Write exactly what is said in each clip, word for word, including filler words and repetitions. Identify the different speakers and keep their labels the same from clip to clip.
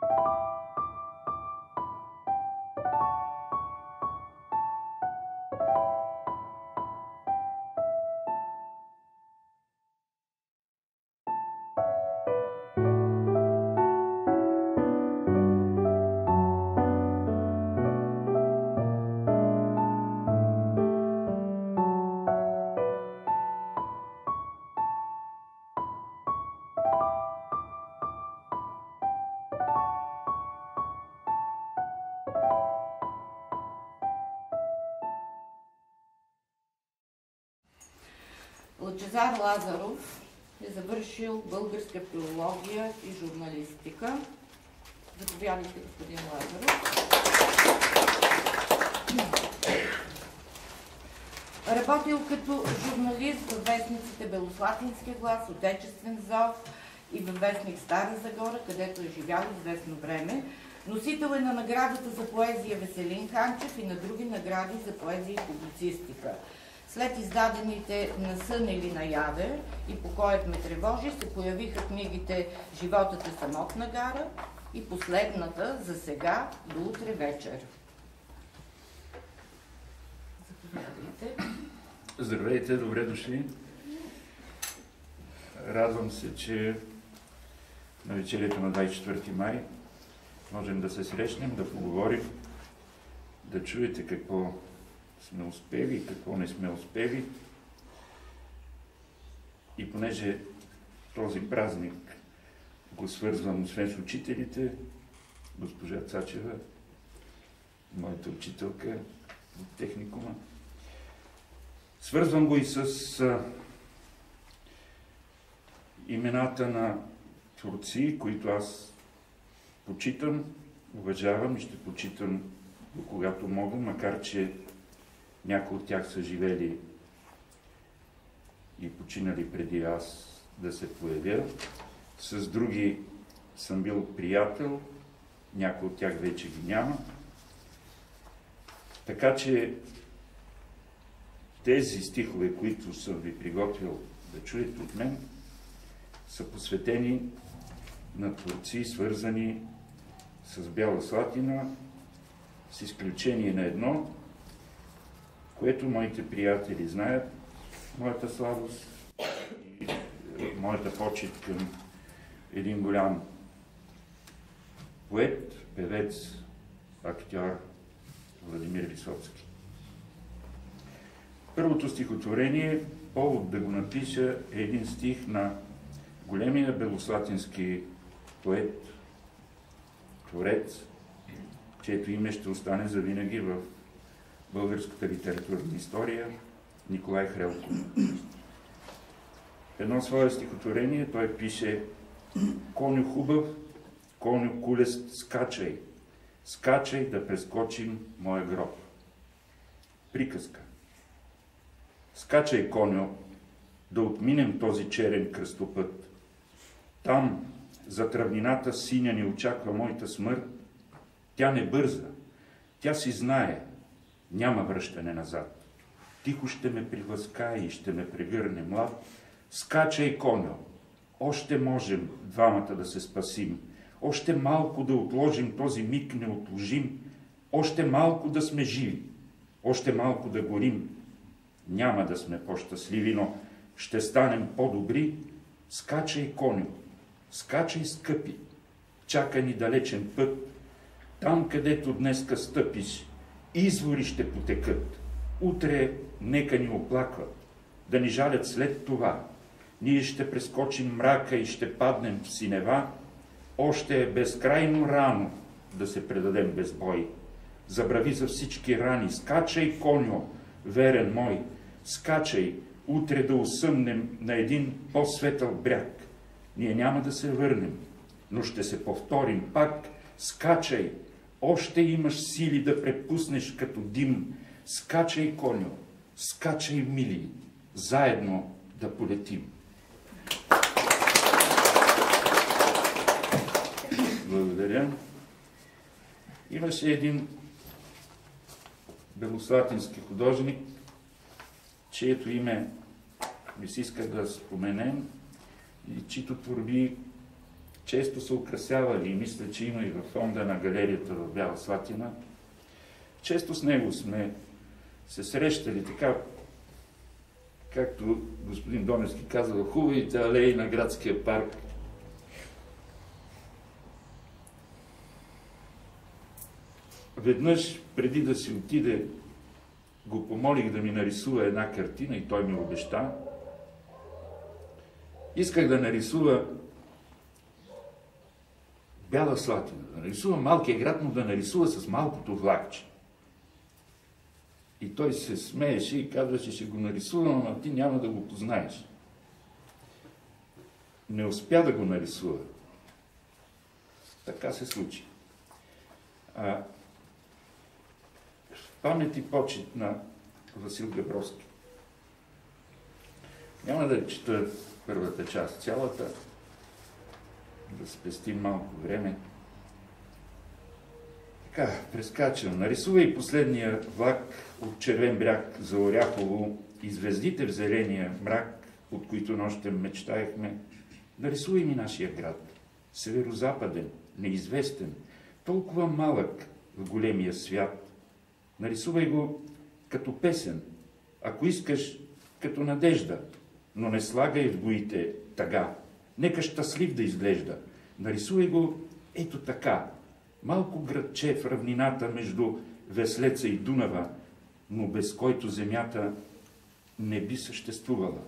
Speaker 1: Лъчезар Лазаров е завършил българска филология и журналистика. Заповядайте, господин Лазаров. Работил като журналист във вестниците Белослатинския глас, Отечествен зов и във вестник Стара Загора, където е живял известно време. Носител е на наградата за поезия Веселин Ханчев и на други награди за поезия и публицистика. След издадените "Насънели наяве" и "Покоят ме тревожи" се появиха книгите "Животът е самотна гара" и последната "За сега до утре вечер". Заповядайте.
Speaker 2: Здравейте, добре дошли. Радвам се, че на вечерието на двадесет и четвърти май можем да се срещнем, да поговорим, да чуете какво сме успели и какво не сме успели. И понеже този празник го свързвам освен с учителите, госпожа Цачева, моята учителка от техникума, свързвам го и с а, имената на творци, които аз почитам, уважавам и ще почитам до когато мога, макар че някои от тях са живели и починали преди аз да се появя. С други съм бил приятел, някои от тях вече ги няма. Така че тези стихове, които съм ви приготвил да чуете от мен, са посветени на творци, свързани с Бяла Слатина, с изключение на едно, което моите приятели знаят, моята слабост и моята почит към един голям поет, певец, актьор Владимир Висоцки. Първото стихотворение, повод да го напиша, е един стих на големия белослатински поет, творец, чието име ще остане завинаги в българската литературна история, Николай Хрелков. Едно свое стихотворение той пише: "Коню хубав, коню кулест, скачай, скачай да прескочим моя гроб." Приказка. Скачай, коню, да отминем този черен кръстопът. Там, за тръвнината синя, ни очаква моята смърт. Тя не бърза, тя си знае, няма връщане назад. Тихо ще ме приласкае и ще ме прегърне млад. Скачай, коню, още можем двамата да се спасим. Още малко да отложим този миг неотложим. Още малко да сме живи, още малко да горим. Няма да сме по-щастливи, но ще станем по-добри. Скачай, коню, скачай, скъпи, чака ни далечен път. Там, където днеска стъпиш, извори ще потекат. Утре нека ни оплакват, да ни жалят след това. Ние ще прескочим мрака и ще паднем в синева. Още е безкрайно рано да се предадем без бой. Забрави за всички рани, скачай, коню, верен мой, скачай, утре да усъмнем на един по-светъл бряг. Ние няма да се върнем, но ще се повторим пак. Скачай, още имаш сили да препуснеш като дим. Скачай, коню, скачай, мили, заедно да полетим. Благодаря. Имаше един белослатински художник, чието име ми се иска да споменем и чието творби често са украсявали и мисля, че има и във фонда на галерията в Бяла Слатина. Често с него сме се срещали така, както господин Доневски казва, хубавите алеи на градския парк. Веднъж, преди да си отиде, го помолих да ми нарисува една картина и той ми обеща. Исках да нарисува Бяла Слатина, да нарисува малкия град, но да нарисува с малкото влакче. И той се смееше и казваше, ще го нарисувам, а ти няма да го познаеш. Не успя да го нарисува. Така се случи. А, в памет и почет на Васил Габровски. Няма да чета първата част, цялата, да спестим малко време. Така, прескачам. Нарисувай последния влак от Червен бряг за Оряхово и звездите в зеления мрак, от които нощем мечтаехме. Нарисувай ми нашия град, северозападен, неизвестен, толкова малък в големия свят. Нарисувай го като песен, ако искаш, като надежда, но не слагай в боите тъга. Нека щастлив да изглежда. Нарисувай го ето така. Малко градче в равнината между Веслеца и Дунава, но без който земята не би съществувала.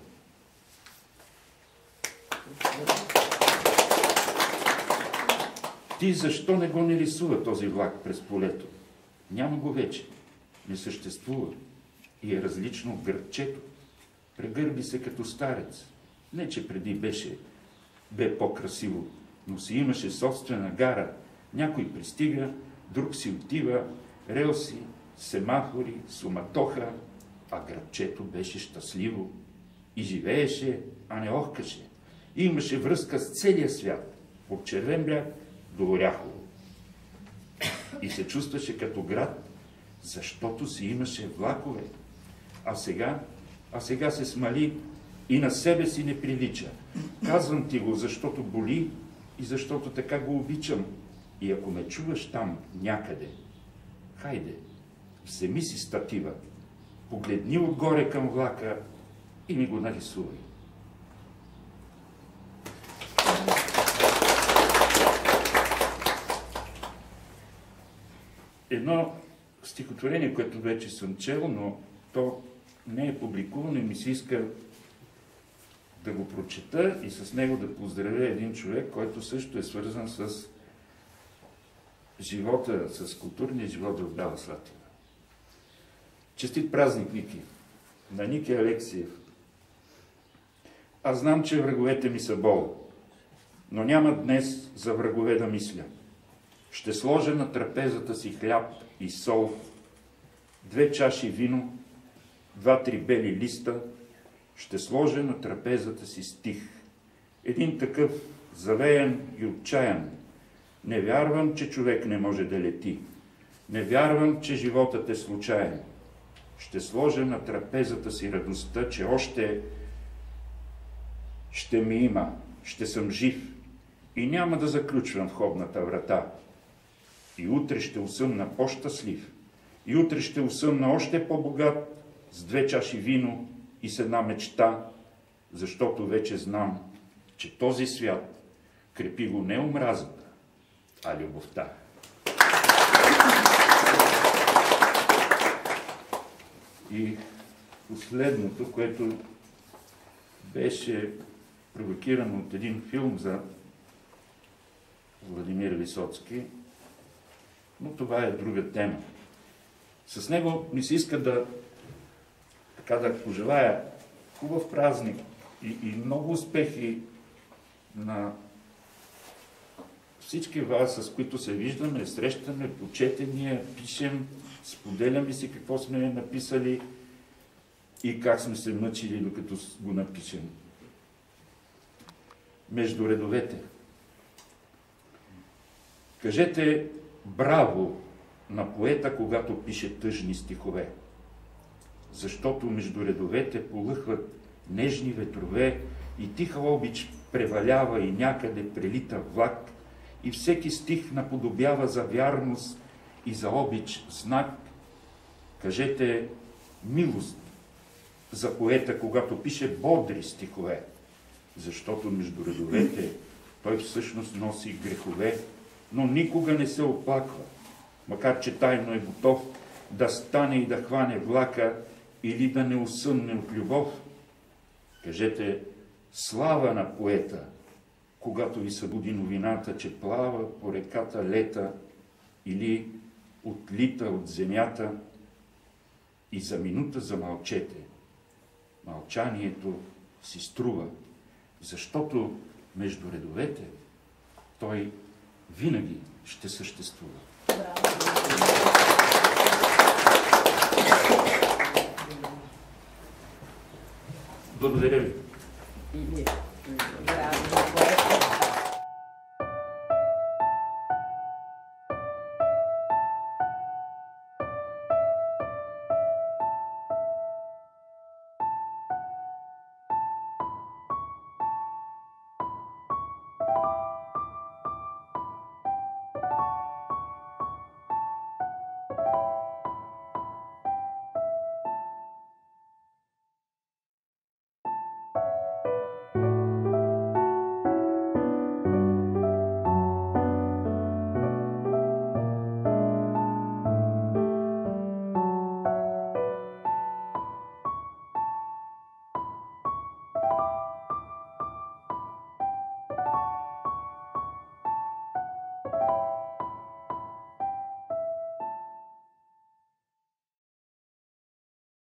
Speaker 2: Ти защо не го не рисува този влак през полето? Няма го вече. Не съществува. И е различно от градчето. Прегърби се като старец. Не, че преди беше, бе по-красиво, но си имаше собствена гара. Някой пристига, друг си отива, релси, семафори, суматоха, а градчето беше щастливо. И живееше, а не охкаше. И имаше връзка с целия свят, от Червен бряг до Оряхово. И се чувстваше като град, защото си имаше влакове. А сега, а сега се смали и на себе си не прилича. Казвам ти го, защото боли и защото така го обичам. И ако ме чуваш там някъде, хайде, вземи си статива, погледни отгоре към влака и ми го нарисувай. Едно стихотворение, което вече съм чел, но то не е публикувано и ми се иска да го прочета и с него да поздравя един човек, който също е свързан с живота, с културния живот в Бяла Слатина. Честит празник, Ники! На Ники Алексиев. Аз знам, че враговете ми са бол, но няма днес за врагове да мисля. Ще сложа на трапезата си хляб и сол, две чаши вино, два-три бели листа, ще сложа на трапезата си стих. Един такъв завеян и отчаян. Не вярвам, че човек не може да лети. Не вярвам, че животът е случайен. Ще сложа на трапезата си радостта, че още ще ми има, ще съм жив и няма да заключвам входната врата. И утре ще усъмна по-щастлив. И утре ще усъмна още по-богат с две чаши вино и с една мечта, защото вече знам, че този свят крепи го не омразата, а любовта. И последното, което беше провокирано от един филм за Владимир Висоцки, но това е друга тема. С него ми се иска да, така да пожелая хубав празник и, и много успехи на всички вас, с които се виждаме, срещаме, почетения, пишем, споделяме си какво сме написали и как сме се мъчили, докато го напишем. Между редовете. Кажете браво на поета, когато пише тъжни стихове, защото между редовете полъхват нежни ветрове и тиха обич превалява и някъде прелита влак, и всеки стих наподобява за вярност и за обич знак. Кажете милост за поета, когато пише бодри стихове, защото между редовете той всъщност носи грехове, но никога не се оплаква, макар че тайно е готов да стане и да хване влака или да не усъмне от любов. Кажете слава на поета, когато ви събуди новината, че плава по реката лета или отлита от земята, и за минута замълчете. Мълчанието си струва, защото между редовете той винаги ще съществува. Благодаря ви.